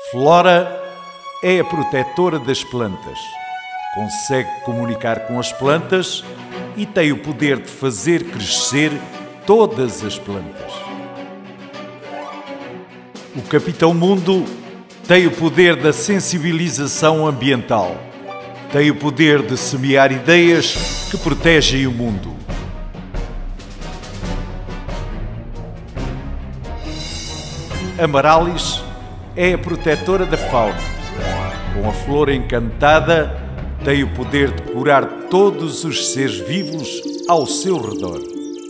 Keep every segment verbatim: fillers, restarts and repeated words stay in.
Flora é a protetora das plantas. Consegue comunicar com as plantas e tem o poder de fazer crescer todas as plantas. O Capitão Mundo tem o poder da sensibilização ambiental. Tem o poder de semear ideias que protegem o mundo. Amarallis é a protetora da fauna. Com a flor encantada, tem o poder de curar todos os seres vivos ao seu redor.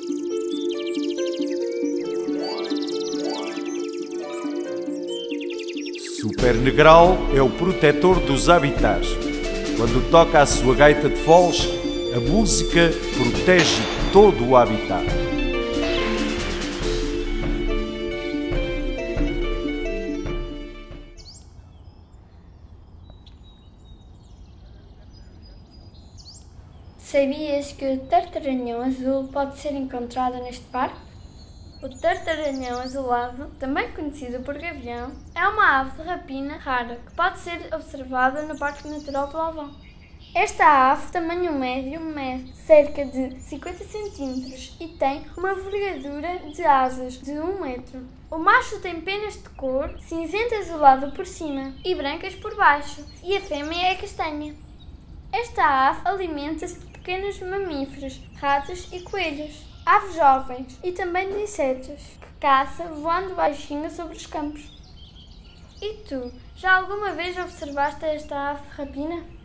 Super Negral é o protetor dos habitats. Quando toca a sua gaita de foles, a música protege todo o habitat. Sabias que o tartaranhão azul pode ser encontrado neste parque? O tartaranhão azulado, também conhecido por gavião, é uma ave de rapina rara que pode ser observada no Parque Natural de Lalvão. Esta ave, de tamanho médio, mede cerca de cinquenta centímetros e tem uma envergadura de asas de um metro. O macho tem penas de cor cinzento azulado por cima e brancas por baixo, e a fêmea é castanha. Esta ave alimenta-se de pequenos mamíferos, ratos e coelhos, aves jovens e também de insetos, que caça voando baixinho sobre os campos. E tu, já alguma vez observaste esta ave de rapina?